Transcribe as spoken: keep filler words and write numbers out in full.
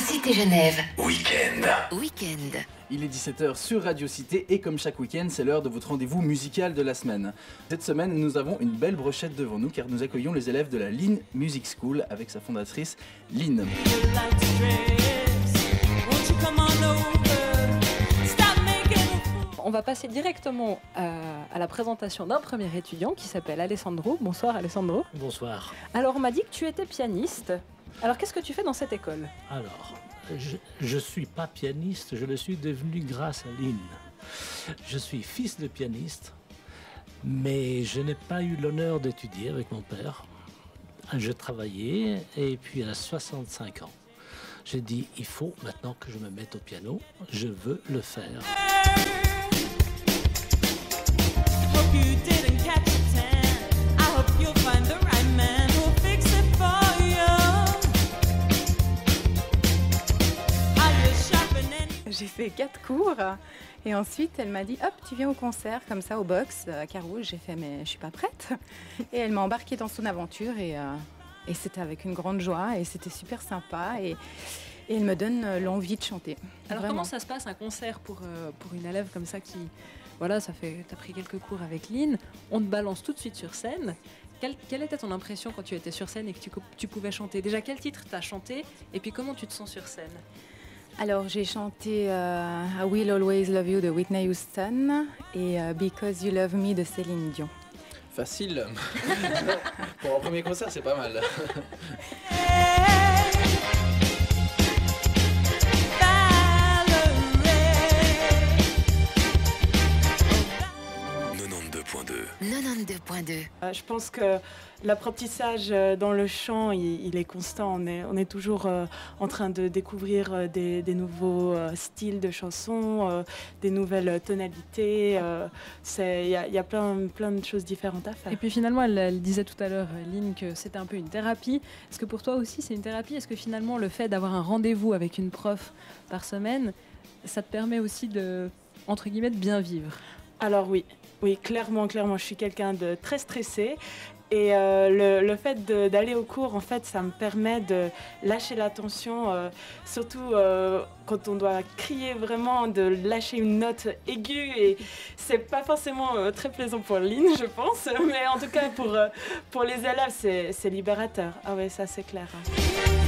Cité Genève. Week-end. Week-end. Il est dix-sept heures sur Radio Cité et comme chaque week-end, c'est l'heure de votre rendez-vous musical de la semaine. Cette semaine, nous avons une belle brochette devant nous car nous accueillons les élèves de la Lynn Music School avec sa fondatrice Lynn. On va passer directement à, à la présentation d'un premier étudiant qui s'appelle Alessandro. Bonsoir Alessandro. Bonsoir. Alors on m'a dit que tu étais pianiste. Alors qu'est-ce que tu fais dans cette école ? Alors, je ne suis pas pianiste, je le suis devenu grâce à Lynn. Je suis fils de pianiste, mais je n'ai pas eu l'honneur d'étudier avec mon père. Je travaillais et puis à soixante-cinq ans, j'ai dit il faut maintenant que je me mette au piano, je veux le faire. J'ai fait quatre cours et ensuite elle m'a dit hop tu viens au concert comme ça au box à Carouge. J'ai fait mais je suis pas prête et elle m'a embarquée dans son aventure et, euh, et c'était avec une grande joie et c'était super sympa et, et elle me donne l'envie de chanter. Alors Vraiment. Comment ça se passe un concert pour, euh, pour une élève comme ça qui voilà ça fait t'as pris quelques cours avec Lynn, on te balance tout de suite sur scène. Quelle, quelle était ton impression quand tu étais sur scène et que tu, tu pouvais chanter ? Déjà quel titre t'as chanté et puis comment tu te sens sur scène ? Alors j'ai chanté euh, I Will Always Love You de Whitney Houston et euh, Because You Love Me de Céline Dion. Facile. Pour un premier concert, c'est pas mal. quatre-vingt-douze point deux. Euh, je pense que l'apprentissage dans le chant, il, il est constant. On est, on est toujours euh, en train de découvrir euh, des, des nouveaux euh, styles de chansons, euh, des nouvelles tonalités. Il euh, y a, y a plein, plein de choses différentes à faire. Et puis finalement, elle, elle disait tout à l'heure, Lynn, que c'était un peu une thérapie. Est-ce que pour toi aussi, c'est une thérapie ? Est-ce que finalement, le fait d'avoir un rendez-vous avec une prof par semaine, ça te permet aussi de, entre guillemets, de bien vivre ? Alors oui, oui, clairement, clairement, je suis quelqu'un de très stressé et euh, le, le fait de, d'aller au cours, en fait, ça me permet de lâcher la tension, euh, surtout euh, quand on doit crier vraiment, de lâcher une note aiguë et c'est pas forcément euh, très plaisant pour Lynn, je pense, mais en tout cas pour, euh, pour les élèves, c'est, c'est libérateur. Ah ouais, ça c'est clair. Hein.